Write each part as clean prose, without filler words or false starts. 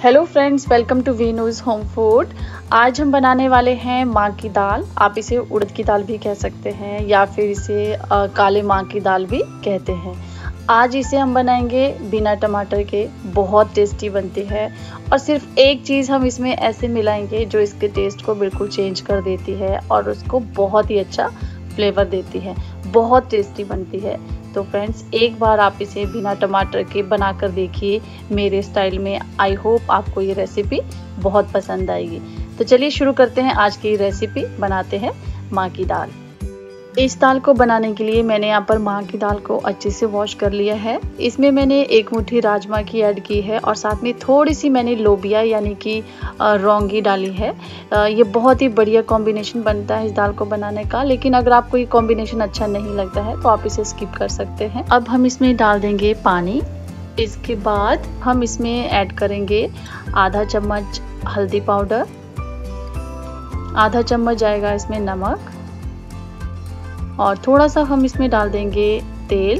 Hello friends, welcome to Veenu's home food. आज हम बनाने वाले हैं माँ की दाल। आप इसे उड़द की दाल भी कह सकते हैं या फिर इसे काले माँ की दाल भी कहते हैं। आज इसे हम बनाएंगे बिना टमाटर के। बहुत टेस्टी बनती है और सिर्फ एक चीज़ हम इसमें ऐसे मिलाएंगे जो इसके टेस्ट को बिल्कुल चेंज कर देती है और उसको बहुत ही अच्छा फ्लेवर देती है। बहुत टेस्टी बनती है। तो फ्रेंड्स, एक बार आप इसे बिना टमाटर के बनाकर देखिए मेरे स्टाइल में। आई होप आपको ये रेसिपी बहुत पसंद आएगी। तो चलिए शुरू करते हैं आज की रेसिपी। बनाते हैं माँ की दाल। इस दाल को बनाने के लिए मैंने यहाँ पर माँ की दाल को अच्छे से वॉश कर लिया है। इसमें मैंने एक मुट्ठी राजमा की ऐड की है और साथ में थोड़ी सी मैंने लोबिया यानी कि रौंगी डाली है। ये बहुत ही बढ़िया कॉम्बिनेशन बनता है इस दाल को बनाने का। लेकिन अगर आपको ये कॉम्बिनेशन अच्छा नहीं लगता है तो आप इसे स्किप कर सकते हैं। अब हम इसमें डाल देंगे पानी। इसके बाद हम इसमें ऐड करेंगे आधा चम्मच हल्दी पाउडर, आधा चम्मच जाएगा इसमें नमक और थोड़ा सा हम इसमें डाल देंगे तेल।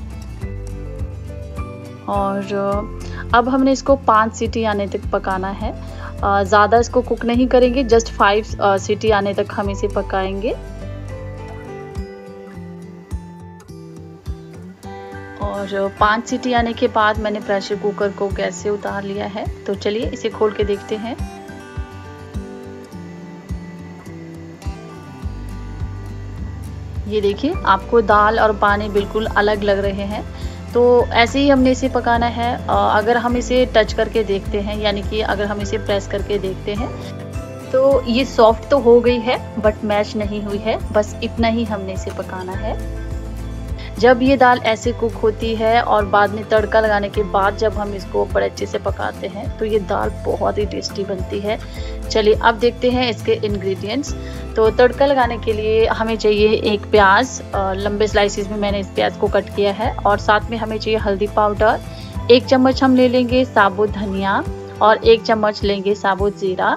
और अब हमने इसको 5 सीटी आने तक पकाना है। ज़्यादा इसको कुक नहीं करेंगे, जस्ट 5 सीटी आने तक हम इसे पकाएंगे। और 5 सीटी आने के बाद मैंने प्रेशर कुकर को गैस से उतार लिया है। तो चलिए इसे खोल के देखते हैं। ये देखिए, आपको दाल और पानी बिल्कुल अलग लग रहे हैं। तो ऐसे ही हमने इसे पकाना है। अगर हम इसे टच करके देखते हैं यानी कि अगर हम इसे प्रेस करके देखते हैं तो ये सॉफ्ट तो हो गई है बट मैश नहीं हुई है। बस इतना ही हमने इसे पकाना है। जब ये दाल ऐसे कुक होती है और बाद में तड़का लगाने के बाद जब हम इसको बड़े अच्छे से पकाते हैं तो ये दाल बहुत ही टेस्टी बनती है। चलिए अब देखते हैं इसके इंग्रेडिएंट्स। तो तड़का लगाने के लिए हमें चाहिए एक प्याज, लंबे स्लाइसिस में मैंने इस प्याज को कट किया है। और साथ में हमें चाहिए हल्दी पाउडर, 1 चम्मच हम ले लेंगे साबुत धनिया और 1 चम्मच लेंगे साबुत जीरा।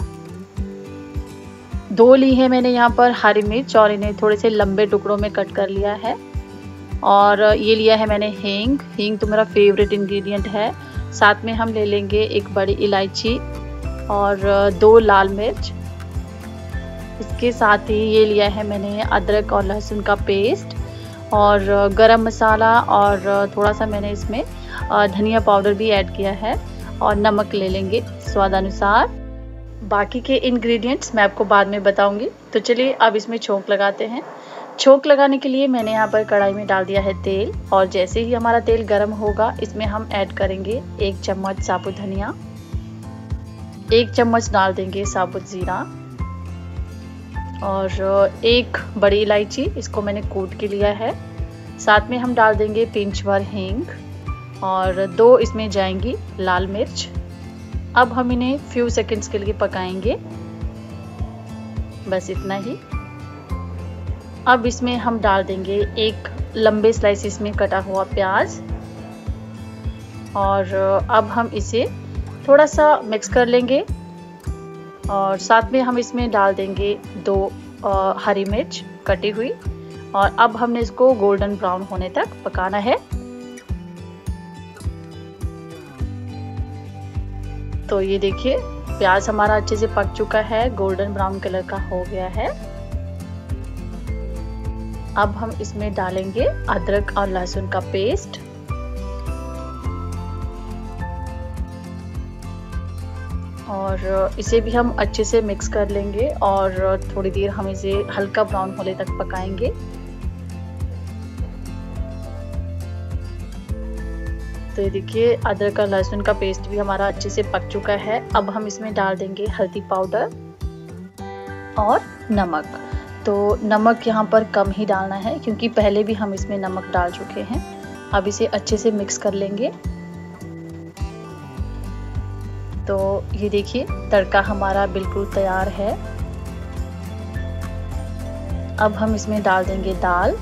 2 ली है मैंने यहाँ पर हरी मिर्च और इन्हें थोड़े से लंबे टुकड़ों में कट कर लिया है। और ये लिया है मैंने हींग। हींग तो मेरा फेवरेट इंग्रेडिएंट है। साथ में हम ले लेंगे एक बड़ी इलायची और 2 लाल मिर्च। इसके साथ ही ये लिया है मैंने अदरक और लहसुन का पेस्ट और गरम मसाला और थोड़ा सा मैंने इसमें धनिया पाउडर भी ऐड किया है। और नमक ले लेंगे स्वादानुसार। बाकी के इंग्रेडिएंट्स मैं आपको बाद में बताऊंगी। तो चलिए अब इसमें छोंक लगाते हैं। छोंक लगाने के लिए मैंने यहाँ पर कढ़ाई में डाल दिया है तेल। और जैसे ही हमारा तेल गर्म होगा इसमें हम ऐड करेंगे 1 चम्मच साबुत धनिया, 1 चम्मच डाल देंगे साबुत जीरा और 1 बड़ी इलायची, इसको मैंने कूट के लिया है। साथ में हम डाल देंगे पिंच भर हींग और 2 इसमें जाएंगी लाल मिर्च। अब हम इन्हें फ्यू सेकंड्स के लिए पकाएंगे, बस इतना ही। अब इसमें हम डाल देंगे एक लंबे स्लाइसिस में कटा हुआ प्याज और अब हम इसे थोड़ा सा मिक्स कर लेंगे। और साथ में हम इसमें डाल देंगे 2 हरी मिर्च कटी हुई। और अब हमने इसको गोल्डन ब्राउन होने तक पकाना है। तो ये देखिए, प्याज हमारा अच्छे से पक चुका है, गोल्डन ब्राउन कलर का हो गया है। अब हम इसमें डालेंगे अदरक और लहसुन का पेस्ट और इसे भी हम अच्छे से मिक्स कर लेंगे और थोड़ी देर हम इसे हल्का ब्राउन होने तक पकाएंगे। तो ये देखिए, अदरक और लहसुन का पेस्ट भी हमारा अच्छे से पक चुका है। अब हम इसमें डाल देंगे हल्दी पाउडर और नमक। तो नमक यहाँ पर कम ही डालना है क्योंकि पहले भी हम इसमें नमक डाल चुके हैं। अब इसे अच्छे से मिक्स कर लेंगे। तो ये देखिए, तड़का हमारा बिल्कुल तैयार है। अब हम इसमें डाल देंगे दाल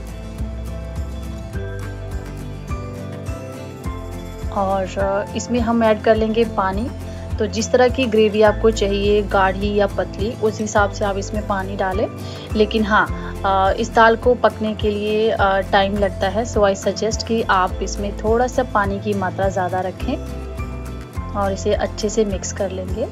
और इसमें हम ऐड कर लेंगे पानी। तो जिस तरह की ग्रेवी आपको चाहिए, गाढ़ी या पतली, उस हिसाब से आप इसमें पानी डालें। लेकिन हाँ, इस दाल को पकने के लिए टाइम लगता है, सो आई सजेस्ट कि आप इसमें थोड़ा सा पानी की मात्रा ज़्यादा रखें। और इसे अच्छे से मिक्स कर लेंगे।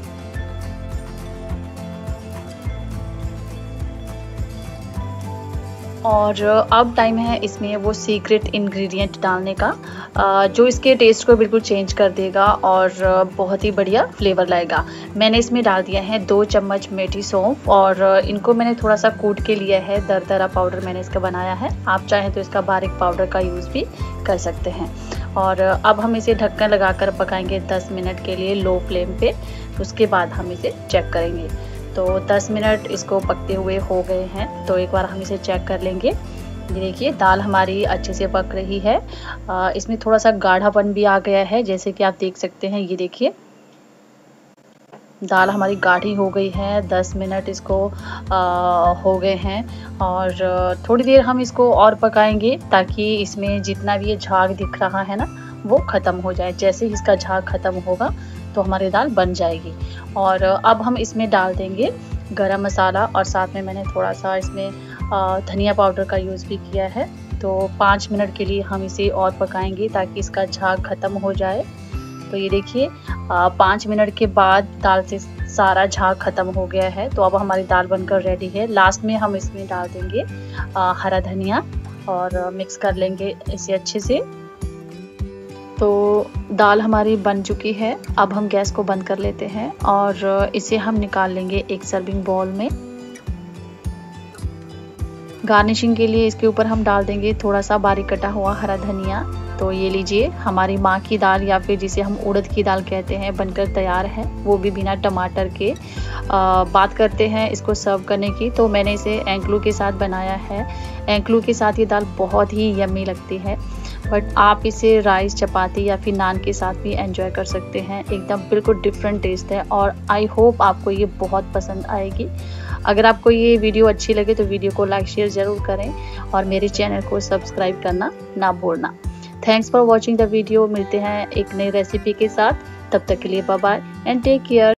और अब टाइम है इसमें वो सीक्रेट इंग्रेडिएंट डालने का, जो इसके टेस्ट को बिल्कुल चेंज कर देगा और बहुत ही बढ़िया फ्लेवर लाएगा। मैंने इसमें डाल दिया है 2 चम्मच मेथी सौंफ और इनको मैंने थोड़ा सा कूट के लिया है, दरदरा पाउडर मैंने इसका बनाया है। आप चाहें तो इसका बारीक पाउडर का यूज़ भी कर सकते हैं। और अब हम इसे ढक्कन लगाकर पकाएंगे 10 मिनट के लिए लो फ्लेम पे। उसके बाद हम इसे चेक करेंगे। तो 10 मिनट इसको पकते हुए हो गए हैं, तो एक बार हम इसे चेक कर लेंगे। ये देखिए दाल हमारी अच्छे से पक रही है। इसमें थोड़ा सा गाढ़ापन भी आ गया है, जैसे कि आप देख सकते हैं। ये देखिए दाल हमारी गाढ़ी हो गई है। 10 मिनट इसको हो गए हैं और थोड़ी देर हम इसको और पकाएंगे ताकि इसमें जितना भी ये झाग दिख रहा है ना वो ख़त्म हो जाए। जैसे ही इसका झाग ख़त्म होगा तो हमारी दाल बन जाएगी। और अब हम इसमें डाल देंगे गरम मसाला और साथ में मैंने थोड़ा सा इसमें धनिया पाउडर का यूज़ भी किया है। तो 5 मिनट के लिए हम इसे और पकाएंगे ताकि इसका झाग ख़त्म हो जाए। तो ये देखिए 5 मिनट के बाद दाल से सारा झाग ख़त्म हो गया है। तो अब हमारी दाल बनकर रेडी है। लास्ट में हम इसमें डाल देंगे हरा धनिया और मिक्स कर लेंगे इसे अच्छे से। तो दाल हमारी बन चुकी है। अब हम गैस को बंद कर लेते हैं और इसे हम निकाल लेंगे एक सर्विंग बाउल में। गार्निशिंग के लिए इसके ऊपर हम डाल देंगे थोड़ा सा बारीक कटा हुआ हरा धनिया। तो ये लीजिए हमारी माँ की दाल या फिर जिसे हम उड़द की दाल कहते हैं बनकर तैयार है, वो भी बिना टमाटर के। बात करते हैं इसको सर्व करने की, तो मैंने इसे एंकलू के साथ बनाया है। एंकलू के साथ ये दाल बहुत ही यम्मी लगती है, बट आप इसे राइस, चपाती या फिर नान के साथ भी एंजॉय कर सकते हैं। एकदम बिल्कुल डिफरेंट टेस्ट है और आई होप आपको ये बहुत पसंद आएगी। अगर आपको ये वीडियो अच्छी लगे तो वीडियो को लाइक शेयर ज़रूर करें और मेरे चैनल को सब्सक्राइब करना ना भूलना। Thanks for watching the video. मिलते हैं एक नई रेसिपी के साथ, तब तक के लिए bye bye and take care.